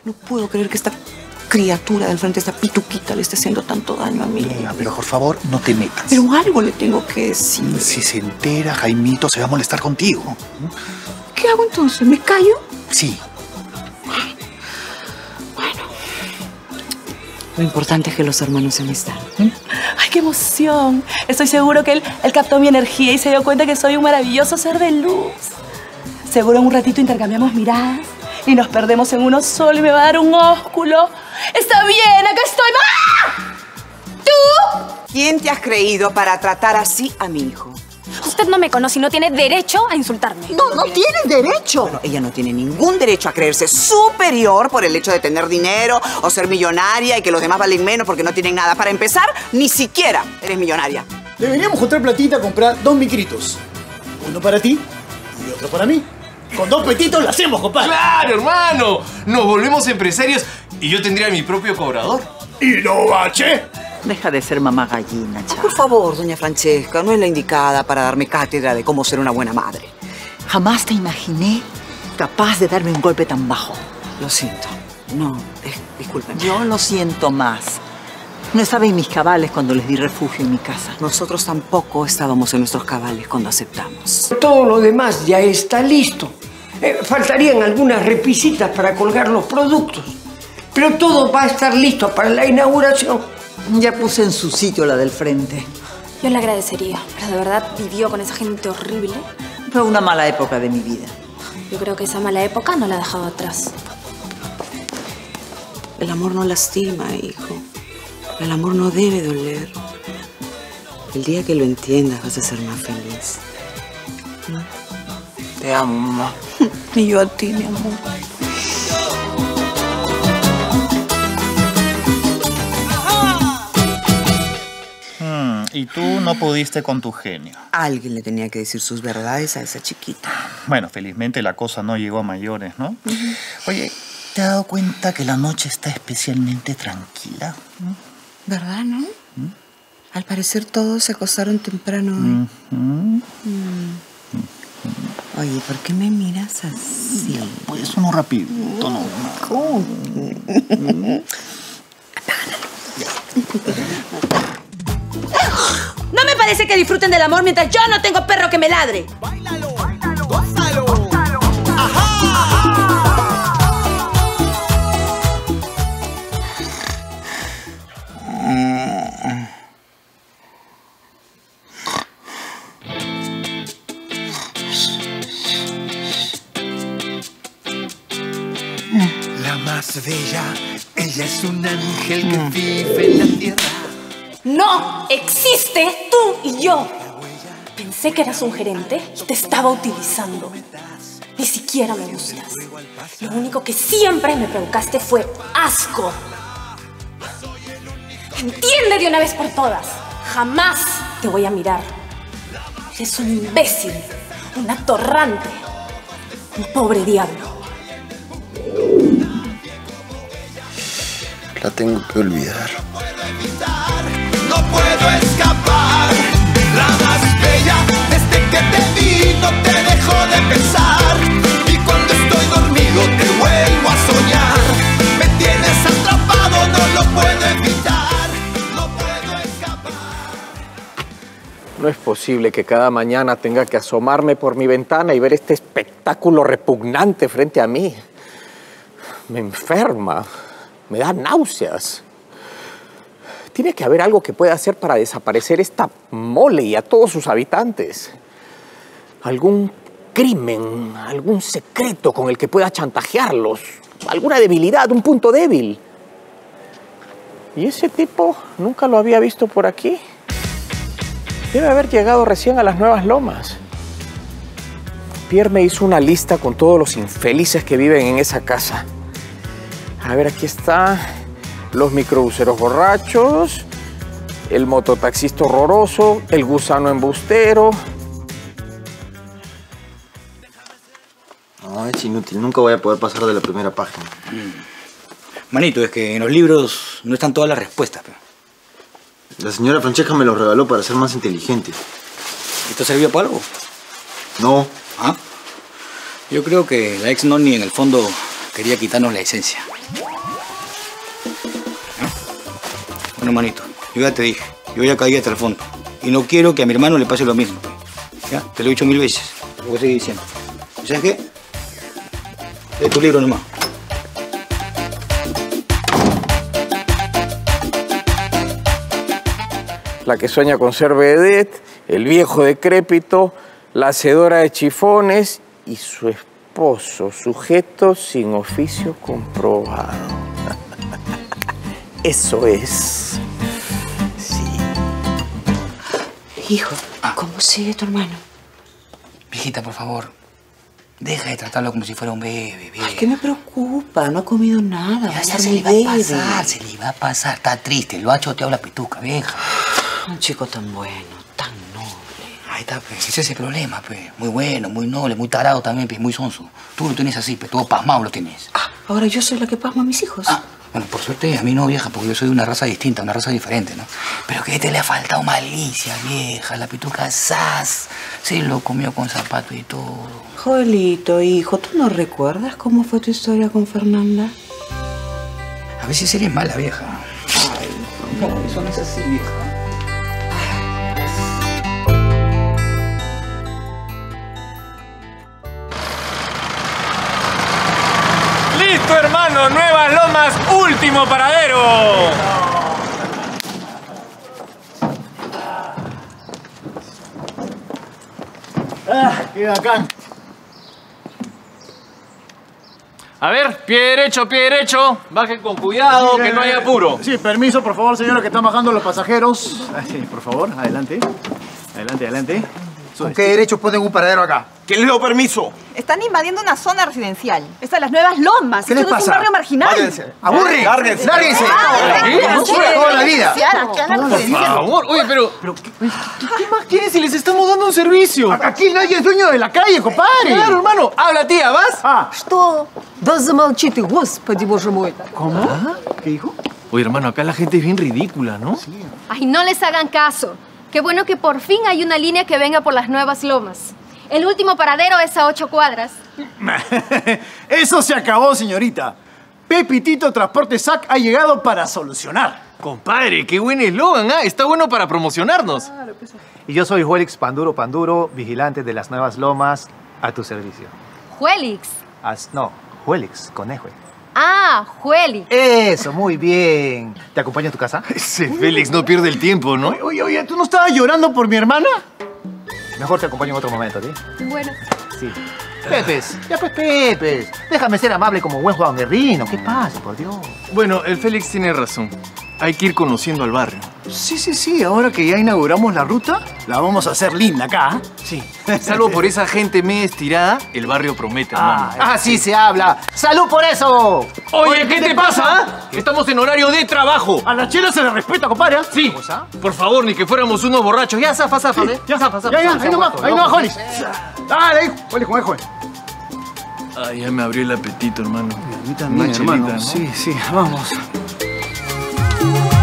No puedo creer que esta criatura del frente, esta pituquita, le esté haciendo tanto daño a mí. Mira, pero por favor, no te metas. Pero algo le tengo que decir. Si se entera, Jaimito se va a molestar contigo. ¿Qué hago entonces? ¿Me callo? Sí. Bueno. Lo importante es que los hermanos se amistad. ¡Ay, qué emoción! Estoy seguro que él captó mi energía y se dio cuenta que soy un maravilloso ser de luz. Seguro en un ratito intercambiamos miradas y nos perdemos en uno solo y me va a dar un ósculo. ¡Está bien! ¡Acá estoy! ¡Ah! ¿Tú? ¿Quién te has creído para tratar así a mi hijo? Usted no me conoce y no tiene derecho a insultarme. No tiene derecho. Bueno, ella no tiene ningún derecho a creerse superior por el hecho de tener dinero o ser millonaria y que los demás valen menos porque no tienen nada. Para empezar, ni siquiera eres millonaria. Deberíamos juntar platita a comprar 2 micritos. Uno para ti y otro para mí. Con 2 petitos lo hacemos, compadre. ¡Claro, hermano! Nos volvemos empresarios y yo tendría mi propio cobrador. ¿Y no bache? Deja de ser mamá gallina, chaval. Por favor, doña Francesca, no es la indicada para darme cátedra de cómo ser una buena madre. Jamás te imaginé capaz de darme un golpe tan bajo. Lo siento. No, discúlpenme. Yo lo siento más. No estaba en mis cabales cuando les di refugio en mi casa. Nosotros tampoco estábamos en nuestros cabales cuando aceptamos. Todo lo demás ya está listo. Faltarían algunas repisitas para colgar los productos. Pero todo va a estar listo para la inauguración. Ya puse en su sitio la del frente. Yo le agradecería, pero de verdad vivió con esa gente horrible. Fue una mala época de mi vida. Yo creo que esa mala época no la ha dejado atrás. El amor no lastima, hijo. El amor no debe doler. El día que lo entiendas vas a ser más feliz. Te amo, mamá. Y yo a ti, mi amor. Y tú no pudiste con tu genio. Alguien le tenía que decir sus verdades a esa chiquita. Bueno, felizmente la cosa no llegó a mayores, ¿no? Oye, ¿te has dado cuenta que la noche está especialmente tranquila? ¿Verdad, no? Al parecer todos se acostaron temprano hoy. Oye, ¿por qué me miras así? Pues uno rapidito, ¿no? ¿Cómo? No me parece que disfruten del amor mientras yo no tengo perro que me ladre. ¡Báilalo! ¡Gózalo! La más bella, ella es un ángel que vive en la tierra. ¡No existe tú y yo! Pensé que eras un gerente y te estaba utilizando. Ni siquiera me gustas. Lo único que siempre me provocaste fue asco. Entiende de una vez por todas. Jamás te voy a mirar. Eres un imbécil, un atorrante, un pobre diablo. La tengo que olvidar. No puedo escapar. La más bella, desde que te vi no te dejo de pensar. Y cuando estoy dormido te vuelvo a soñar. Me tienes atrapado, no lo puedo evitar. No puedo escapar. No es posible que cada mañana tenga que asomarme por mi ventana y ver este espectáculo repugnante frente a mí. Me enferma, me da náuseas. Tiene que haber algo que pueda hacer para desaparecer esta mole y a todos sus habitantes. Algún crimen, algún secreto con el que pueda chantajearlos. Alguna debilidad, un punto débil. ¿Y ese tipo nunca lo había visto por aquí? Debe haber llegado recién a las Nuevas Lomas. Pierre me hizo una lista con todos los infelices que viven en esa casa. A ver, aquí está. Los microbuseros borrachos, el mototaxista horroroso, el gusano embustero. No, es inútil. Nunca voy a poder pasar de la primera página. Manito, es que en los libros no están todas las respuestas. Pero... La señora Francesca me los regaló para ser más inteligente. ¿Esto sirvió para algo? No. ¿Ah? Yo creo que la ex Noni en el fondo quería quitarnos la esencia. Bueno, manito, yo ya te dije, yo ya caí hasta el fondo. Y no quiero que a mi hermano le pase lo mismo. ¿Ya? Te lo he dicho 1000 veces. Lo voy a seguir diciendo. ¿Sabes qué? Lee tu libro nomás. La que sueña con ser vedette, el viejo decrépito, la hacedora de chifones y su esposo, sujeto sin oficio comprobado. Eso es. Sí. Hijo, ¿cómo sigue tu hermano? Viejita, por favor, deja de tratarlo como si fuera un bebé. Ay, ¿qué me preocupa? No ha comido nada. Ya se le va a pasar, se le va a pasar. Está triste, lo ha choteado la pituca, vieja. Un chico tan bueno, tan noble. Ahí está, pues, ese es el problema, pues. Muy bueno, muy noble, muy tarado también, pues, muy sonso. Tú lo tienes así, pues, todo pasmado lo tienes. Ah, ahora yo soy la que pasma a mis hijos. Ah, bueno, por suerte a mí no, vieja, porque yo soy de una raza distinta, una raza diferente, ¿no? Pero que te le ha faltado malicia, vieja. La pituca ¡zas! Se lo comió con zapato y todo. Joelito, hijo, ¿tú no recuerdas cómo fue tu historia con Fernanda? A veces eres mala, vieja. Ay, no, eso no es así, vieja. ¡Listo, hermano! ¡Nuevas Lomas, último paradero! ¡Ah, qué bacán! A ver, pie derecho. Bajen con cuidado, que no haya apuro. Sí, permiso, por favor, señora, que están bajando los pasajeros. Sí, por favor, adelante. Adelante. ¿Con qué derecho ponen un paradero acá? ¿Quién les dio permiso? Están invadiendo una zona residencial. Estas son las Nuevas Lomas. ¿Qué les Esto no pasa? es un barrio marginal. Váyanse. ¡Aburre! ¡Lárguense! Toda la vida. Por favor. Oye, pero ¿qué más quieren si les estamos dando un servicio? Aquí nadie es dueño de la calle, compadre. Claro, hermano. Habla, tía, ¿vas? Что? Да замолчи ты, господи, боже мой. ¿Cómo? ¿Qué dijo? Oye, hermano, acá la gente es bien ridícula, ¿no? Sí. Ay, no les hagan caso. Qué bueno que por fin hay una línea que venga por las Nuevas Lomas. El último paradero es a 8 cuadras. Eso se acabó, señorita. Pepitito Transporte SAC ha llegado para solucionar. Compadre, qué buen eslogan, ¿ah? Está bueno para promocionarnos. Y yo soy Juelix Panduro, vigilante de las Nuevas Lomas, a tu servicio. Juelix. No, Juelix, conejo. Ah, Juelix. Eso, muy bien. ¿Te acompaño a tu casa? Ese Félix no pierde el tiempo, ¿no? Oye, ¿tú no estabas llorando por mi hermana? Mejor te acompaño en otro momento, ¿sí? Bueno. Sí. Pepes, ya pues Pepes. Déjame ser amable como buen Juan Guerrino. ¿Qué pasa, por Dios? Bueno, el Félix tiene razón. Hay que ir conociendo al barrio. Sí. Ahora que ya inauguramos la ruta, la vamos a hacer linda acá. Sí. Salvo por esa gente media estirada, el barrio promete, hermano. Así se habla. ¡Salud por eso! Oye, ¿qué te pasa? Estamos en horario de trabajo. A la chela se le respeta, compadre. Sí. Por favor, ni que fuéramos unos borrachos. Ya, zafa, ¿eh? Ya, zafa. Ya, ahí nomás, Jolis. Dale, ahí, joven. Ay, ya me abrió el apetito, hermano. A mí también, hermano. Sí, vamos.